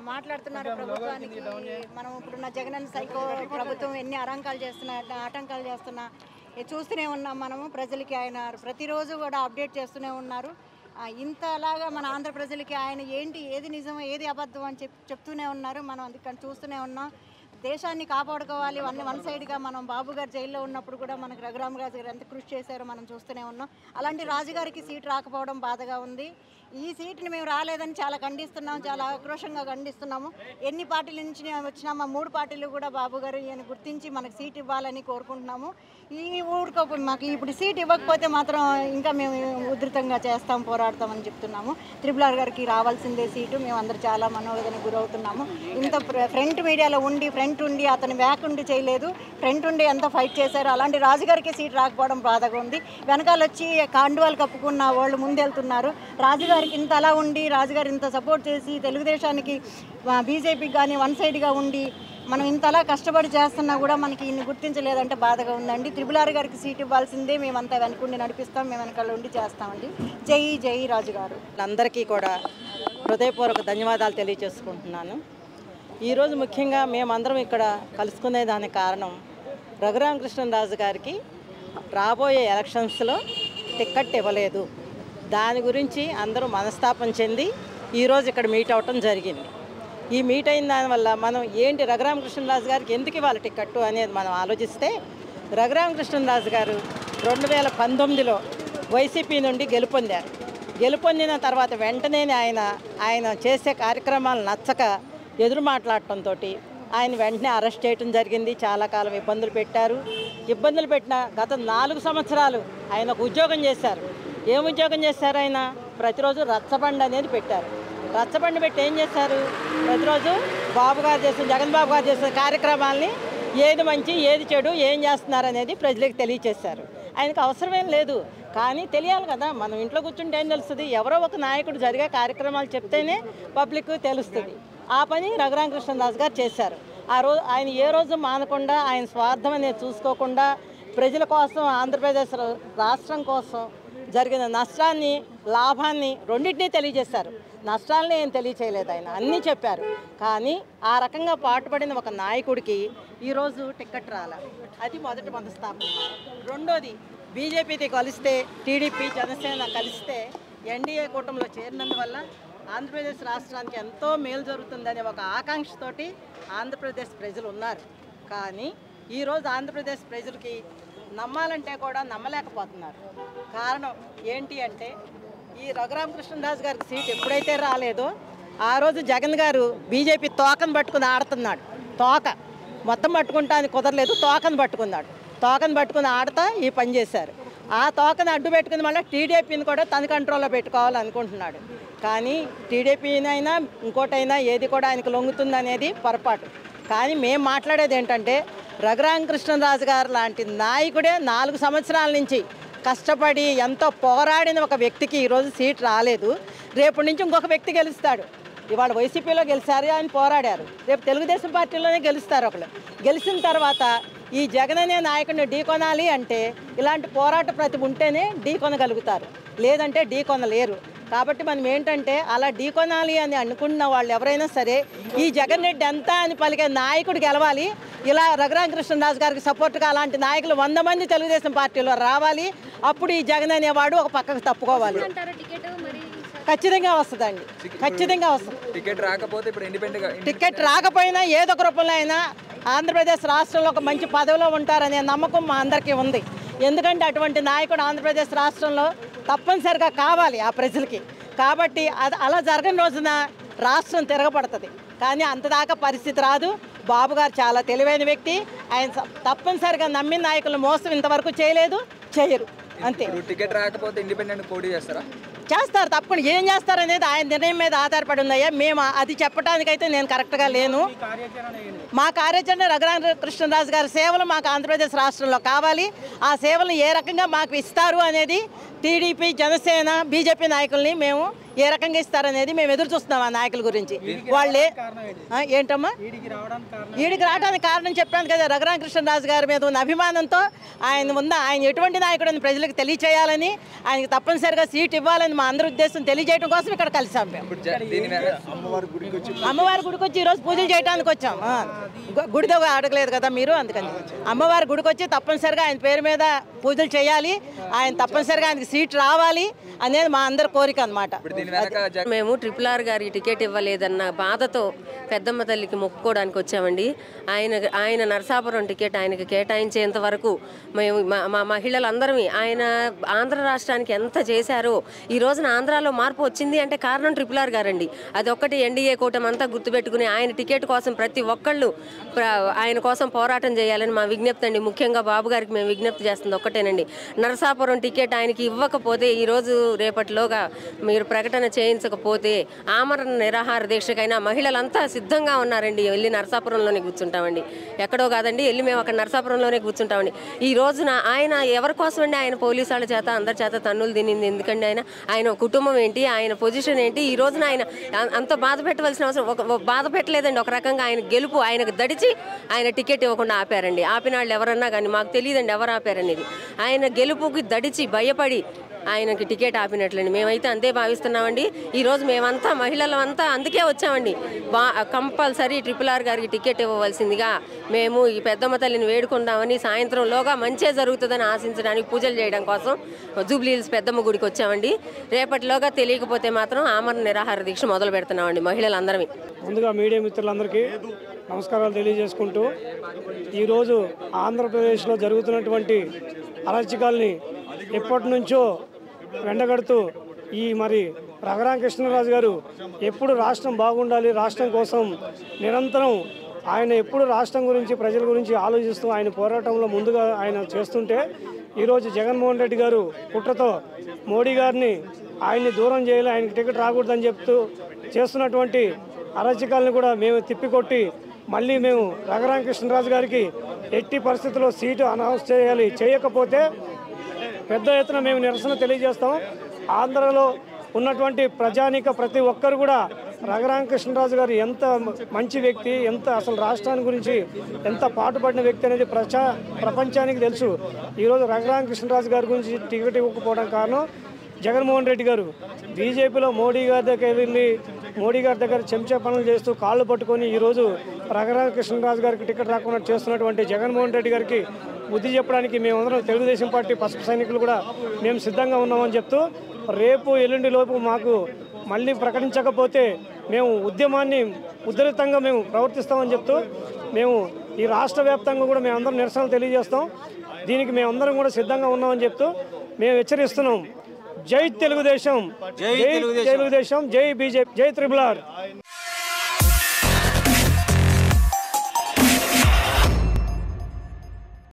మాట్లాడుతున్నారు ప్రభుత్వానికి. మనం ఇప్పుడున్న జగనన్న సైకో ప్రభుత్వం ఎన్ని ఆటంకాలు చేస్తున్నా చూస్తూనే ఉన్నాం. మనము ప్రజలకి ఆయన ప్రతిరోజు కూడా అప్డేట్ చేస్తూనే ఉన్నారు. ఇంతలాగా మన ఆంధ్ర ప్రజలకి ఆయన ఏంటి, ఏది నిజమో ఏది అబద్ధం అని చెప్తూనే ఉన్నారు. మనం అందుకని చూస్తూనే ఉన్నాం. దేశాన్ని కాపాడుకోవాలి వన్ సైడ్గా మనం బాబు గారు జైల్లో ఉన్నప్పుడు కూడా మనకు రఘురామరాజు గారు ఎంత కృషి చేశారో మనం చూస్తూనే ఉన్నాం. అలాంటి రాజుగారికి సీటు రాకపోవడం బాధగా ఉంది. ఈ సీటుని మేము రాలేదని చాలా ఖండిస్తున్నాము, చాలా ఆక్రోషంగా ఖండిస్తున్నాము. ఎన్ని పార్టీల నుంచి వచ్చినా మా 3 పార్టీలు కూడా బాబు గారు ఈయన గుర్తించి మనకు సీట్ ఇవ్వాలని కోరుకుంటున్నాము. ఈ ఊరుకోకుండా మాకు ఇప్పుడు సీట్ ఇవ్వకపోతే మాత్రం ఇంకా మేము ఉధృతంగా చేస్తాం, పోరాడతామని చెప్తున్నాము. RRR గారికి రావాల్సిందే సీటు. మేము అందరూ చాలా మనోవేదనకు గురవుతున్నాము. ఇంత ఫ్రంట్ మీడియాలో ఫ్రంట్ ఉండి అతను బ్యాక్ ఉండి చేయలేదు, ఫ్రంట్ ఉండి ఎంత ఫైట్ చేశారు. అలాంటి రాజుగారికి సీట్ రాకపోవడం బాధగా ఉంది. వెనకాల వచ్చి కాండువాలు కప్పుకున్న వాళ్ళు ముందెళ్తున్నారు. రాజుగారికి ఇంత అలా ఉండి రాజుగారు ఇంత సపోర్ట్ చేసి తెలుగుదేశానికి బీజేపీకి కానీ వన్ సైడ్గా ఉండి మనం ఇంతలా కష్టపడి చేస్తున్నా కూడా మనకి ఇన్ని గుర్తించలేదంటే బాధగా ఉందండి. RRR గారికి సీట్ ఇవ్వాల్సిందే. మేమంతా వెనకుండి నడిపిస్తాం, మేము వెనకాల ఉండి చేస్తామండి. జై జై రాజుగారు. అందరికీ కూడా హృదయపూర్వక ధన్యవాదాలు తెలియజేసుకుంటున్నాను. ఈరోజు ముఖ్యంగా మేమందరం ఇక్కడ కలుసుకునే దానికి కారణం రఘురామకృష్ణరాజు గారికి రాబోయే ఎలక్షన్స్లో టికెట్ ఇవ్వలేదు. దాని గురించి అందరూ మనస్తాపం చెంది ఈరోజు ఇక్కడ మీట్ అవ్వటం జరిగింది. ఈ మీట్ అయిన దానివల్ల మనం ఏంటి రఘురామకృష్ణరాజు గారికి ఎందుకు ఇవ్వాలి టికెట్టు అనేది మనం ఆలోచిస్తే, రఘురామకృష్ణరాజు గారు 2019లో వైసీపీ నుండి గెలుపొందారు. గెలుపొందిన తర్వాత వెంటనే ఆయన చేసే కార్యక్రమాలు నచ్చక ఎదురు మాట్లాడటంతో ఆయన వెంటనే అరెస్ట్ చేయడం జరిగింది. చాలా కాలం ఇబ్బందులు పెట్టారు. ఇబ్బందులు పెట్టిన గత 4 సంవత్సరాలు ఆయన ఒక ఉద్యోగం చేశారు. ఏం ఉద్యోగం చేశారు? ఆయన ప్రతిరోజు రచ్చబండి అనేది పెట్టారు. రచ్చబండి పెట్టి ఏం చేశారు? ప్రతిరోజు జగన్ బాబు గారు చేసిన కార్యక్రమాలని ఏది మంచి ఏది చెడు ఏం చేస్తున్నారు అనేది ప్రజలకు తెలియచేశారు. ఆయనకు అవసరమేం లేదు, కానీ తెలియాలి కదా. మనం ఇంట్లో కూర్చుంటే ఏం తెలుస్తుంది? ఎవరో ఒక నాయకుడు జరిగే కార్యక్రమాలు చెప్తేనే పబ్లిక్ తెలుస్తుంది. ఆ పని రఘురామకృష్ణరాజు గారు చేశారు. ఆయన ఏ రోజు మానకుండా, ఆయన స్వార్థం అనేది చూసుకోకుండా ప్రజల కోసం, ఆంధ్రప్రదేశ్ రాష్ట్రం కోసం జరిగిన నష్టాన్ని లాభాన్ని రెండింటినీ తెలియజేశారు. నష్టాలని ఏం తెలియచేయలేదు, ఆయన అన్నీ చెప్పారు. కానీ ఆ రకంగా పాటుపడిన ఒక నాయకుడికి ఈరోజు టికెట్ రాల, అది మొదటి మనస్తాపం. రెండోది, బీజేపీతో కలిస్తే, టీడీపీ జనసేన కలిస్తే ఎన్డీఏ కూటమిలో చేరినందువల్ల ఆంధ్రప్రదేశ్ రాష్ట్రానికి ఎంతో మేలు జరుగుతుందనే ఒక ఆకాంక్షతోటి ఆంధ్రప్రదేశ్ ప్రజలు ఉన్నారు. కానీ ఈరోజు ఆంధ్రప్రదేశ్ ప్రజలకి నమ్మాలంటే కూడా నమ్మలేకపోతున్నారు. కారణం ఏంటి అంటే, ఈ రఘురామకృష్ణరాజు గారికి సీట్ ఎప్పుడైతే రాలేదో ఆ రోజు జగన్ గారు బీజేపీ తోకను పట్టుకుని ఆడుతున్నాడు. తోక మొత్తం పట్టుకుంటానికి కుదరలేదు, తోకను పట్టుకున్నాడు. తోకను పట్టుకుని ఆడుతా ఈ పని చేశారు. ఆ తోకను అడ్డు పెట్టుకుని మళ్ళీ టీడీపీని కూడా తన కంట్రోల్లో పెట్టుకోవాలనుకుంటున్నాడు. కానీ టీడీపీనైనా ఇంకోటైనా ఏది కూడా ఆయనకు లొంగుతుంది అనేది పొరపాటు. కానీ మేము మాట్లాడేది ఏంటంటే, రఘురామకృష్ణరాజు గారు లాంటి నాయకుడే 4 సంవత్సరాల నుంచి కష్టపడి ఎంతో పోరాడిన ఒక వ్యక్తికి ఈరోజు సీట్ రాలేదు. రేపటి నుంచి ఇంకొక వ్యక్తి గెలుస్తాడు. ఇవాళ వైసీపీలో గెలిచారు, ఆయన పోరాడారు. రేపు తెలుగుదేశం పార్టీలోనే గెలుస్తారు ఒకళ్ళు. గెలిచిన తర్వాత ఈ జగన్ అనే నాయకుడిని ఢీకొనాలి అంటే ఇలాంటి పోరాట ప్రతిభ ఉంటేనే ఢీకొనగలుగుతారు, లేదంటే ఢీకొనలేరు. కాబట్టి మనం ఏంటంటే, అలా ఢీకొనాలి అని అనుకున్న వాళ్ళు ఎవరైనా సరే ఈ జగన్ రెడ్డి ఎంత అని పలికే నాయకుడు గెలవాలి. ఇలా రఘురామకృష్ణరాజు గారికి సపోర్ట్గా అలాంటి నాయకులు 100 మంది తెలుగుదేశం పార్టీలో రావాలి. అప్పుడు ఈ జగన్ అనేవాడు ఒక పక్కకు తప్పుకోవాలి. ఖచ్చితంగా వస్తుందండి, ఖచ్చితంగా వస్తుంది. టికెట్ రాకపోయినా ఏదో ఒక రూపంలో అయినా ఆంధ్రప్రదేశ్ రాష్ట్రంలో ఒక మంచి పదవిలో ఉంటారనే నమ్మకం మా అందరికీ ఉంది. ఎందుకంటే అటువంటి నాయకుడు ఆంధ్రప్రదేశ్ రాష్ట్రంలో తప్పనిసరిగా కావాలి ఆ ప్రజలకి. కాబట్టి అలా జరగని రోజున రాష్ట్రం తిరగబడుతుంది. కానీ అంతదాకా పరిస్థితి రాదు. బాబు గారు చాలా తెలివైన వ్యక్తి. ఆయన తప్పనిసరిగా నమ్మిన నాయకులను మోసం ఇంతవరకు చేయలేదు, చేయరు. అంతే. టికెట్ రాకపోతే ఇండిపెండెంట్ పోటీ చేస్తారా? చేస్తారు. తప్పని ఏం చేస్తారు అనేది ఆయన నిర్ణయం మీద ఆధారపడి ఉన్నాయా. మేము అది చెప్పడానికైతే నేను కరెక్ట్గా లేను. మా కార్యాచరణ రఘురామకృష్ణరాజు గారి సేవలు మాకు ఆంధ్రప్రదేశ్ రాష్ట్రంలో కావాలి. ఆ సేవలను ఏ రకంగా మాకు ఇస్తారు అనేది టీడీపీ, జనసేన, బీజేపీ నాయకుల్ని మేము ఏ రకంగా ఇస్తారనేది మేము ఎదురు చూస్తున్నాం. ఆ నాయకుల గురించి వాళ్ళే ఏంటమ్మా ఈడికి రావడానికి కారణం చెప్పాను కదా. రఘురామకృష్ణరాజు గారి మీద ఉన్న అభిమానంతో ఆయన ఆయన ఎటువంటి నాయకుడు అని ప్రజలకు తెలియచేయాలని, ఆయనకి తప్పనిసరిగా సీట్ ఇవ్వాలని మా అందరి ఉద్దేశం తెలియజేయడం కోసం ఇక్కడ కలిసాం మేము. అమ్మవారి గుడికి వచ్చి ఈరోజు పూజలు చేయడానికి వచ్చాం. గుడితో అడగలేదు కదా మీరు, అందుకని అమ్మవారి గుడికి వచ్చి తప్పనిసరిగా ఆయన పేరు మీద పూజలు చేయాలి, ఆయన తప్పనిసరిగా ఆయనకి సీట్ రావాలి అనేది మా అందరి కోరిక అన్నమాట. మేము RRR గారికి టికెట్ ఇవ్వలేదన్న బాధతో పెద్దమ్మ తల్లికి మొక్కుకోవడానికి వచ్చామండి. ఆయన నరసాపురం టికెట్ ఆయనకి కేటాయించేంత వరకు మేము మా మహిళలందరం ఆయన ఆంధ్ర రాష్ట్రానికి ఎంత చేశారో ఈ రోజున ఆంధ్రాలో మార్పు వచ్చింది అంటే కారణం RRR గారండి. అది ఒక్కటి ఎన్డీఏ కూటమి అంతా గుర్తుపెట్టుకుని ఆయన టికెట్ కోసం ప్రతి ఒక్కళ్ళు ఆయన కోసం పోరాటం చేయాలని మా విజ్ఞప్తి అండి. ముఖ్యంగా బాబు గారికి మేము విజ్ఞప్తి చేస్తుంది ఒక్కటేనండి, నరసాపురం టికెట్ ఆయనకి ఇవ్వకపోతే ఈరోజు రేపటిలోగా మీరు ప్రకటన చేయించకపోతే ఆమరణ నిరాహార దీక్షకైనా మహిళలంతా సిద్ధంగా ఉన్నారండి. వెళ్ళి నరసాపురంలోనే కూర్చుంటామండి, ఎక్కడో కాదండి, వెళ్ళి మేము అక్కడ నరసాపురంలోనే కూర్చుంటామండి. ఈ రోజున ఆయన ఎవరి కోసం అండి? ఆయన పోలీసు వాళ్ళ చేత అందరి చేత తన్నులు తినింది ఎందుకండి? ఆయన కుటుంబం ఏంటి, ఆయన పొజిషన్ ఏంటి? ఈ రోజున ఆయన అంత బాధ పెట్టవలసిన అవసరం బాధ పెట్టలేదండి. ఒక రకంగా ఆయన గెలుపు ఆయనకు దడిచి ఆయన టికెట్ ఇవ్వకుండా ఆపారండి. ఆపిన వాళ్ళు ఎవరన్నా కానీ మాకు తెలియదండి ఎవరు ఆపారనేది. ఆయన గెలుపుకి దడిచి భయపడి ఆయనకి టికెట్ ఆపినట్లండి. మేమైతే అంతే భావిస్తున్నామండి. ఈరోజు మేమంతా మహిళలంతా అందుకే వచ్చామండి. కంపల్సరీ RRR గారికి టికెట్ ఇవ్వవలసిందిగా మేము ఈ పెద్దమ్మ తల్లిని వేడుకుందామని, సాయంత్రంలోగా మంచే జరుగుతుందని ఆశించడానికి పూజలు చేయడం కోసం జూబ్లీ హిల్స్ పెద్దమ్మ గుడికి వచ్చామండి. రేపటిలోగా తెలియకపోతే మాత్రం ఆమరణ నిరాహార దీక్ష మొదలు పెడుతున్నామండి మహిళలందరం. ముందుగా మీడియా మిత్రులందరికీ నమస్కారాలు తెలియజేసుకుంటూ, ఈరోజు ఆంధ్రప్రదేశ్లో జరుగుతున్నటువంటి అరాచకాల్ని ఎప్పటి నుంచో వెండగడుతూ మరి రఘురామకృష్ణరాజు గారు ఎప్పుడు రాష్ట్రం బాగుండాలి, రాష్ట్రం కోసం నిరంతరం ఆయన ఎప్పుడు రాష్ట్రం గురించి ప్రజల గురించి ఆలోచిస్తూ ఆయన పోరాటంలో ముందుగా ఆయన చేస్తుంటే, ఈరోజు జగన్మోహన్ రెడ్డి గారు కుట్రతో మోడీ గారిని ఆయన్ని దూరం చేయాలి, ఆయనకి టికెట్ రాకూడదని చెప్తూ చేస్తున్నటువంటి అరాచకాలను కూడా మేము తిప్పికొట్టి మళ్ళీ మేము రఘురామకృష్ణరాజు గారికి ఎట్టి పరిస్థితుల్లో సీటు అనౌన్స్ చేయాలి, చేయకపోతే పెద్ద ఎత్తున మేము నిరసన తెలియజేస్తాం. ఆంధ్రలో ఉన్నటువంటి ప్రజానీక ప్రతి ఒక్కరు కూడా రఘురామకృష్ణరాజు గారు ఎంత మంచి వ్యక్తి, ఎంత అసలు రాష్ట్రాన్ని గురించి ఎంత పాటుపడిన వ్యక్తి అనేది ప్రపంచానికి తెలుసు. ఈరోజు రఘురామకృష్ణరాజు గారి గురించి టికెట్ ఇవ్వకపోవడం కారణం జగన్మోహన్ రెడ్డి గారు బీజేపీలో మోడీ గారి దగ్గర వెళ్ళి మోడీ గారి దగ్గర చెంచా పనులు చేస్తూ కాళ్ళు పట్టుకొని ఈరోజు రఘురామకృష్ణరాజు గారికి టికెట్ రాకుండా చేస్తున్నటువంటి జగన్మోహన్ రెడ్డి గారికి బుద్ధి చెప్పడానికి మేమందరం తెలుగుదేశం పార్టీ పసుపు సైనికులు కూడా మేము సిద్ధంగా ఉన్నామని చెప్తూ, రేపు ఎల్లుండి లోపు మాకు మళ్ళీ ప్రకటించకపోతే మేము ఉద్యమాన్ని ఉధృతంగా మేము ప్రవర్తిస్తామని చెప్తూ మేము ఈ రాష్ట్ర వ్యాప్తంగా కూడా మేమందరం నిరసనలు తెలియజేస్తాం. దీనికి మేమందరం కూడా సిద్ధంగా ఉన్నామని చెప్తూ మేము హెచ్చరిస్తున్నాం. జై తెలుగుదేశం, జై తెలుగుదేశం, జై బీజేపీ, జై RRR.